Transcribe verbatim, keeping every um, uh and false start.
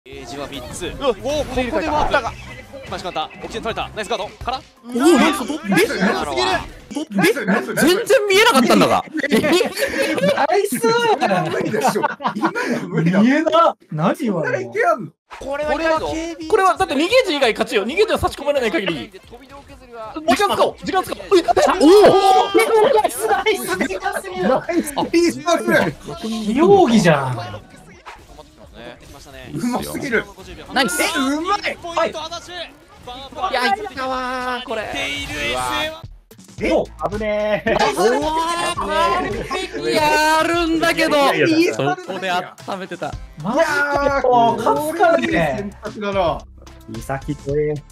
エージはみっつ。おお、ここではあったが。マシカンタ、オキシン取れた。ナイスガードから。 おお、ナイスド。え、全然見えなかったんだが。 ナイス。無理でしょ。今の無理だ。見えな。何言われるの。 これはこれはだって逃げ時以外勝ちよ。逃げ時は差し込まれない限り。時間使おう。時間使おう。おお。ナイスナイス。時間すぎる。ナイス。ピースだぜ。容疑じゃん。 うますぎる。 ナイス。 え、うまい。 はい。いや、いったわー、これ。 お、危ねえ。 やるんだけど、そこで温めてた。 いやー、これは選択だな。 美咲とえ。